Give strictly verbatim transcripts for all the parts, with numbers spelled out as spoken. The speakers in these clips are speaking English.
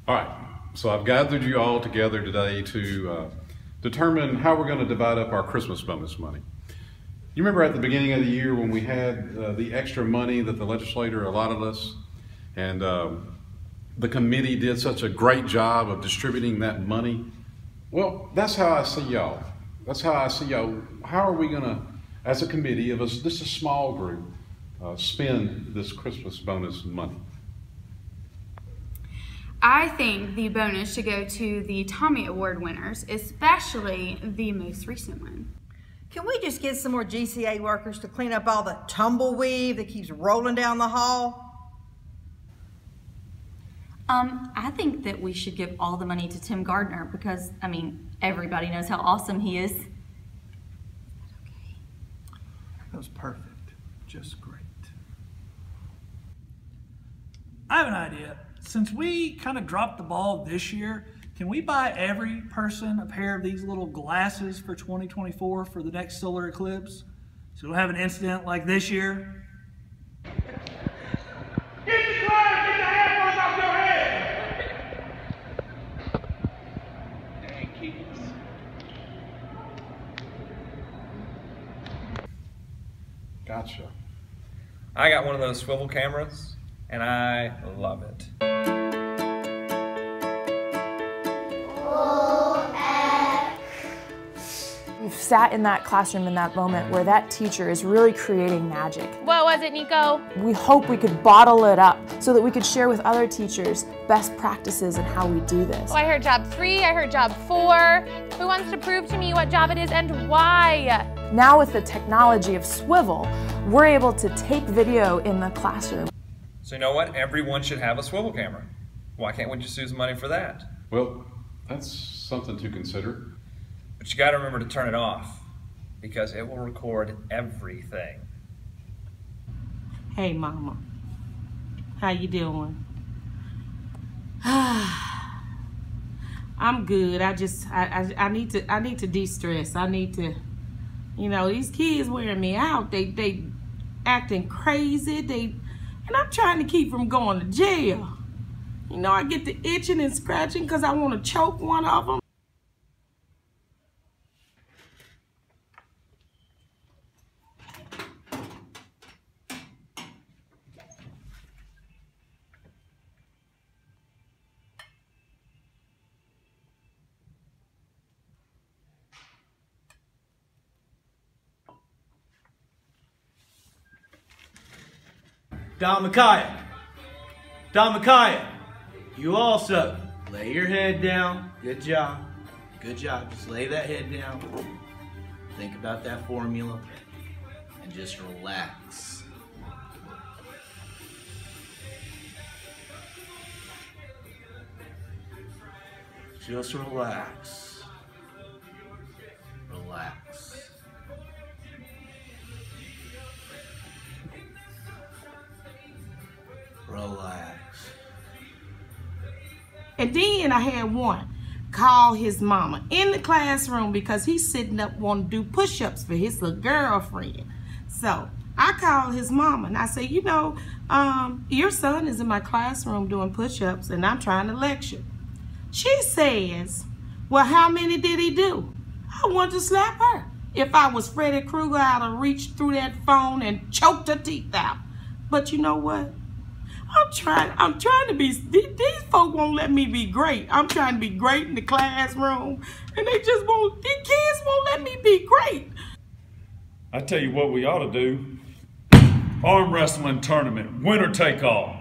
All right, so I've gathered you all together today to uh, determine how we're going to divide up our Christmas bonus money. You remember at the beginning of the year when we had uh, the extra money that the legislator allotted us, and um, the committee did such a great job of distributing that money? Well, that's how I see y'all. That's how I see y'all. How are we going to, as a committee of us, this is a small group, uh, spend this Christmas bonus money? I think the bonus should go to the Tommy Award winners, especially the most recent one. Can we just get some more G C A workers to clean up all the tumbleweed that keeps rolling down the hall? Um, I think that we should give all the money to Tim Gardner because, I mean, everybody knows how awesome he is. That was perfect. Just great. I have an idea. Since we kind of dropped the ball this year, can we buy every person a pair of these little glasses for twenty twenty-four for the next solar eclipse? So we don't have an incident like this year? Get the glass! Get the headphones off your head! Dang kids. Gotcha. I got one of those swivel cameras, and I love it. We've sat in that classroom in that moment where that teacher is really creating magic. What was it, Nico? We hope we could bottle it up so that we could share with other teachers best practices and how we do this. Oh, I heard job three, I heard job four. Who wants to prove to me what job it is and why? Now with the technology of swivel, we're able to take video in the classroom. So you know what? Everyone should have a swivel camera. Why can't we just use the money for that? Well, that's something to consider. But you gotta remember to turn it off because it will record everything. Hey mama, how you doing? I'm good. I just I, I I need to I need to de-stress. I need to, you know, these kids wearing me out. They they acting crazy. They and I'm trying to keep from going to jail. You know, I get to itching and scratching because I want to choke one of them. Don Micaiah, Don Micaiah, you also lay your head down. Good job, good job. Just lay that head down. Think about that formula and just relax. Just relax. Relax. Relax. And then I had one call his mama in the classroom because he's sitting up wanting to do push-ups for his little girlfriend. So I called his mama and I said, you know, um, your son is in my classroom doing push-ups and I'm trying to lecture. She says, well, how many did he do? I want to slap her. If I was Freddy Krueger, I'd have reached through that phone and choked her teeth out. But you know what? I'm trying, I'm trying to be, these folk won't let me be great. I'm trying to be great in the classroom, and they just won't, these kids won't let me be great. I tell you what we ought to do. Arm wrestling tournament, winner take all.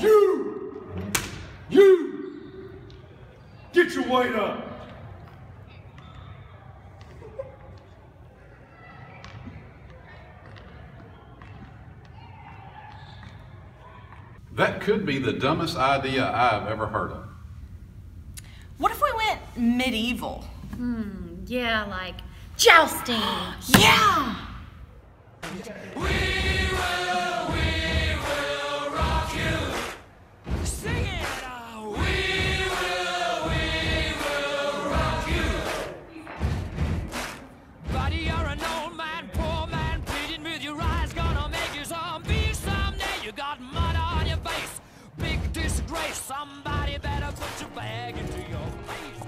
You! You! Get your weight up! That could be the dumbest idea I've ever heard of. What if we went medieval? Hmm, yeah, like jousting. Yeah! Somebody better put your bag into your face.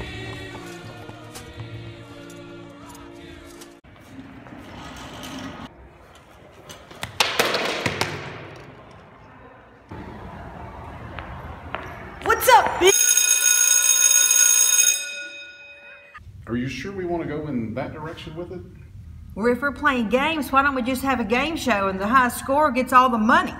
What's up, bitch? Are you sure we want to go in that direction with it? Well, if we're playing games, why don't we just have a game show and the high score gets all the money?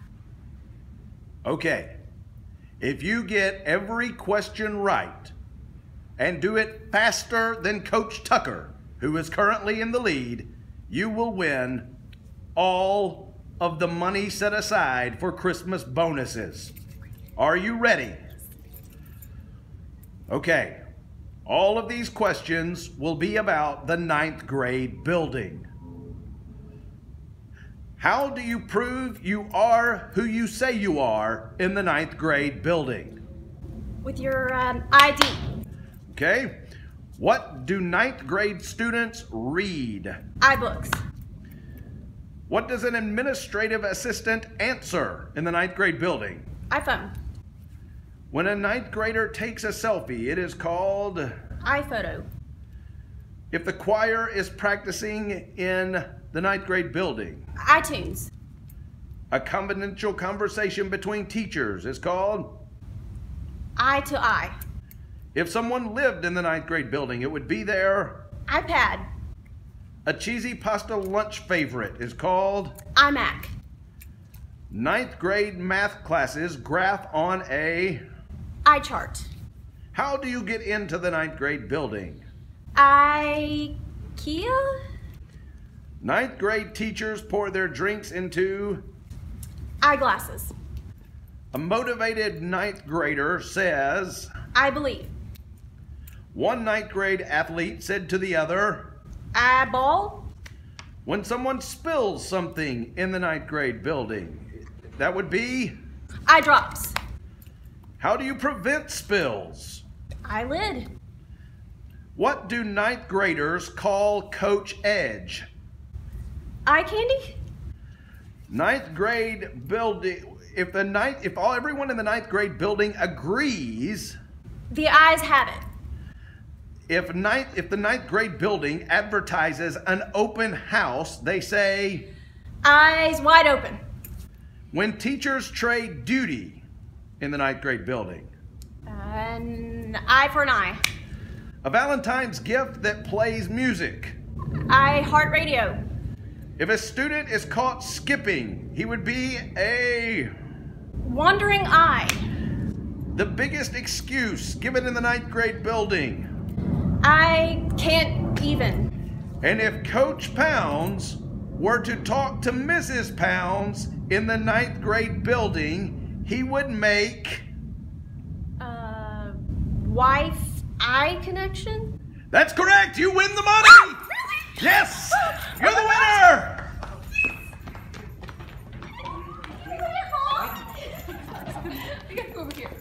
Okay. If you get every question right and do it faster than Coach Tucker, who is currently in the lead, you will win all of the money set aside for Christmas bonuses. Are you ready? Okay. All of these questions will be about the ninth grade building. How do you prove you are who you say you are in the ninth grade building? With your um, I D. Okay. What do ninth grade students read? iBooks. What does an administrative assistant answer in the ninth grade building? iPhone. When a ninth grader takes a selfie, it is called? iPhoto. If the choir is practicing in the ninth grade building? iTunes. A confidential conversation between teachers is called? Eye to eye. If someone lived in the ninth grade building, it would be their? iPad. A cheesy pasta lunch favorite is called? iMac. Ninth grade math classes graph on a? iChart. How do you get into the ninth grade building? IKEA? Ninth grade teachers pour their drinks into? Eyeglasses. A motivated ninth grader says? I believe. One ninth grade athlete said to the other? Eyeball. When someone spills something in the ninth grade building, that would be? Eye drops. How do you prevent spills? Eyelid. What do ninth graders call Coach Edge? Eye candy. Ninth grade building. If the ninth, if all everyone in the ninth grade building agrees, the eyes have it. If ninth, if the ninth grade building advertises an open house, they say, eyes wide open. When teachers trade duty in the ninth grade building, an eye for an eye. A Valentine's gift that plays music. I heart radio. If a student is caught skipping, he would be a wandering eye. The biggest excuse given in the ninth grade building. I can't even. And if Coach Pounds were to talk to Missus Pounds in the ninth grade building, he would make uh, wife-eye connection? That's correct. You win the money. Oh, really? Yes. You're the winner. We gotta go over here.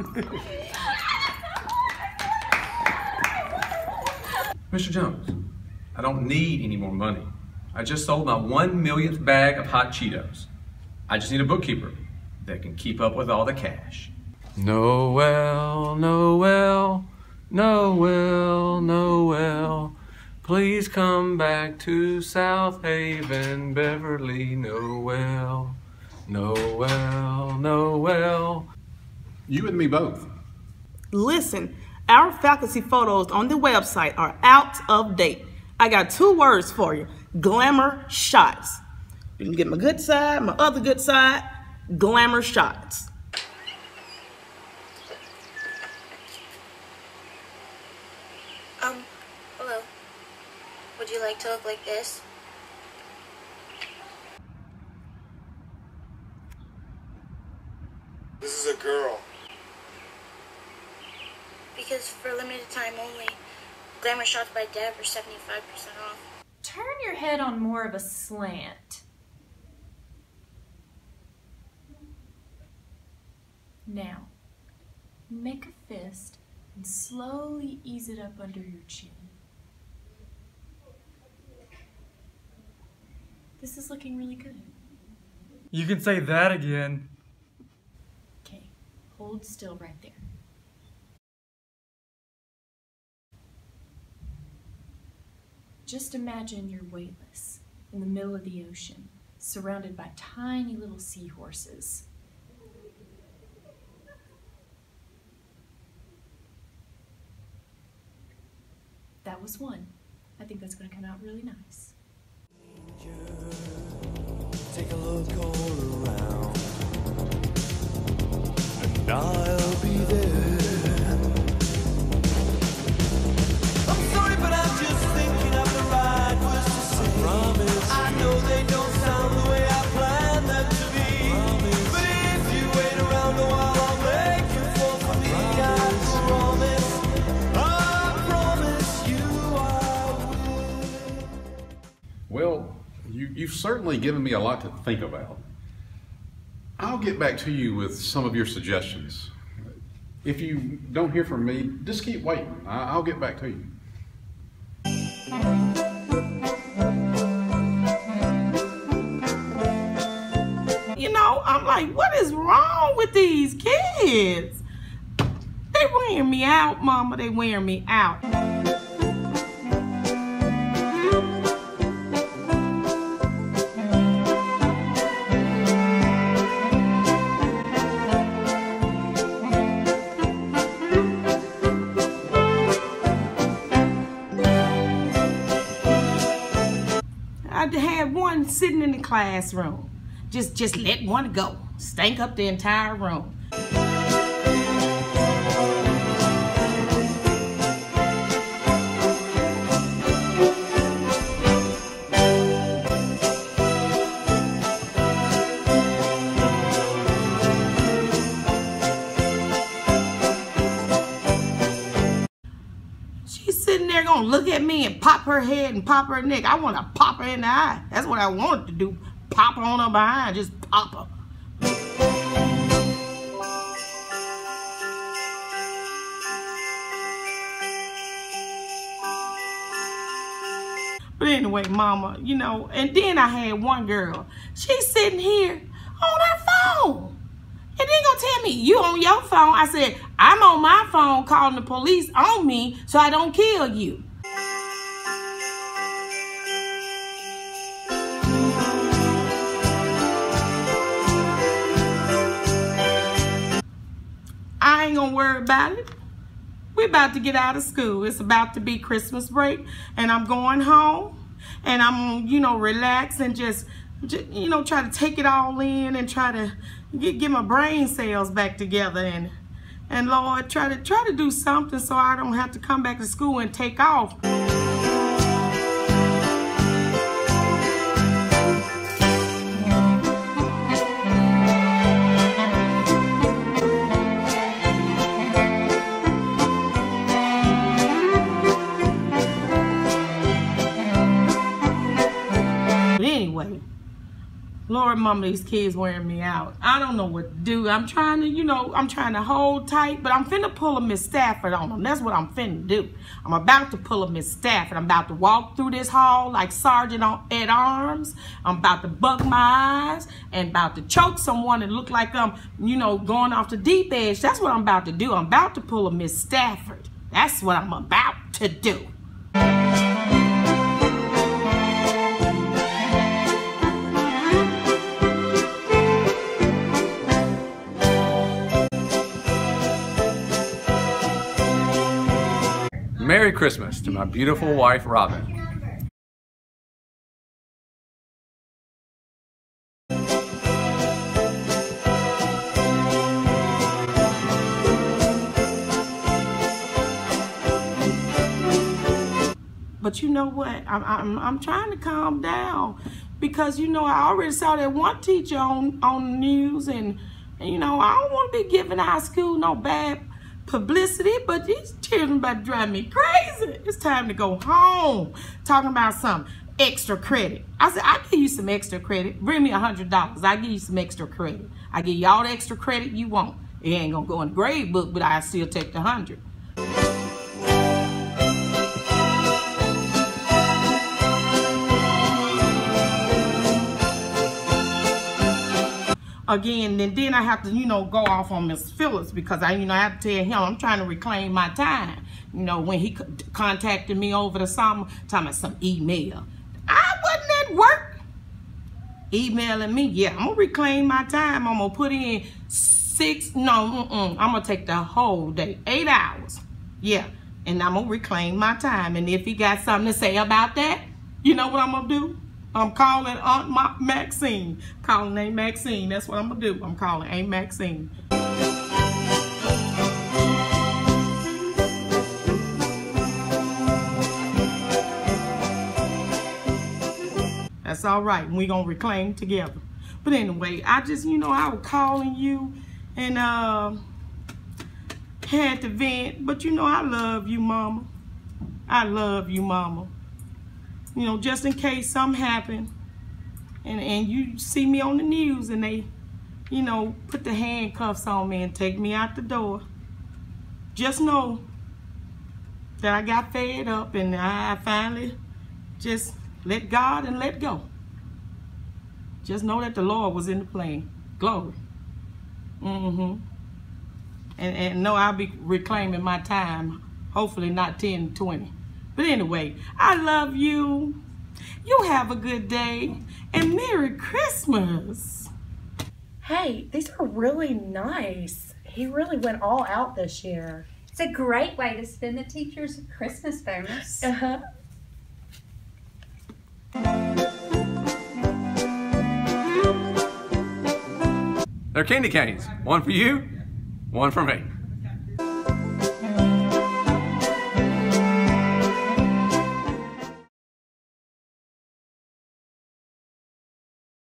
Mister Jones, I don't need any more money. I just sold my one millionth bag of hot Cheetos. I just need a bookkeeper that can keep up with all the cash. Noel, Noel, Noel, Noel, please come back to South Haven, Beverly, Noel, Noel, Noel. You and me both. Listen, our faculty photos on the website are out of date. I got two words for you, glamour shots. You can get my good side, my other good side. glamour shots. Um, hello. Would you like to look like this? This is a girl. Because for limited time only, glamour shots by Deb are seventy-five percent off. Turn your head on more of a slant. Now, make a fist and slowly ease it up under your chin. This is looking really good. You can say that again. Okay, hold still right there. Just imagine you're weightless in the middle of the ocean, surrounded by tiny little seahorses. That was one. I think that's going to come out really nice. Take a look all around, and I'll be there. I'm sorry, but I'm just thinking of the right words to say. I promise. I know they don't sound the way I planned them to be. Promise. But if you wait around a while, I'll make you fall for me. I promise. I promise you I will. Well, you, you've certainly given me a lot to think about. I'll get back to you with some of your suggestions. If you don't hear from me, just keep waiting. I, I'll get back to you. You know, I'm like, what is wrong with these kids? They wearing me out, Mama. They wearing me out. I had one sitting in the classroom. Just, just let one go. Stank up the entire room. She's sitting there gonna look at me and pop her head and pop her neck. I want to pop her in the eye. That's what I wanted to do. Pop her on her behind. Just pop her. But anyway, Mama, you know, and then I had one girl. She's sitting here on her phone. And then gonna tell me, you on your phone. I said, I'm on my phone calling the police on me so I don't kill you. I ain't gonna worry about it. We're about to get out of school. It's about to be Christmas break, and I'm going home, and I'm gonna, you know, relax and just, just, you know, try to take it all in and try to get, get my brain cells back together, and, and Lord, try to try to do something so I don't have to come back to school and take off. Anyway, Lord, Mama, these kids wearing me out. I don't know what to do. I'm trying to, you know, I'm trying to hold tight, but I'm finna pull a Miss Stafford on them. That's what I'm finna do. I'm about to pull a Miss Stafford. I'm about to walk through this hall like Sergeant at Arms. I'm about to bug my eyes and about to choke someone and look like I'm, you know, going off the deep edge. That's what I'm about to do. I'm about to pull a Miss Stafford. That's what I'm about to do. Merry Christmas to my beautiful wife, Robin. But you know what? I'm, I'm, I'm trying to calm down because, you know, I already saw that one teacher on, on the news and, and, you know, I don't want to be giving our school no bad publicity, but these children about to drive me crazy. It's time to go home. Talking about some extra credit. I said, I give you some extra credit. Bring me a hundred dollars. I give you some extra credit. I give you all the extra credit you want. It ain't gonna go in the grade book, but I still take the hundred. Again, and then I have to, you know, go off on Miss Phillips because I, you know, I have to tell him I'm trying to reclaim my time. You know, when he contacted me over the summer, talking about some email. I wasn't at work. Emailing me, yeah, I'm gonna reclaim my time. I'm gonna put in six, no, mm-mm, I'm gonna take the whole day, eight hours. Yeah, and I'm gonna reclaim my time. And if he got something to say about that, you know what I'm gonna do? I'm calling Aunt Ma Maxine. Calling Aunt Maxine. That's what I'm gonna do. I'm calling Aunt Maxine. That's all right. We're gonna reclaim together. But anyway, I just, you know, I was calling you and uh, had to vent. But you know, I love you, Mama. I love you, Mama. You know, just in case something happened and, and you see me on the news and they, you know, put the handcuffs on me and take me out the door. Just know that I got fed up and I finally just let God and let go. Just know that the Lord was in the plan. Glory. Mm-hmm. And, and know I'll be reclaiming my time. Hopefully not ten, twenty. But anyway, I love you. You have a good day. And Merry Christmas. Hey, these are really nice. He really went all out this year. It's a great way to spend the teacher's Christmas bonus. Uh-huh. They're candy canes. One for you, one for me.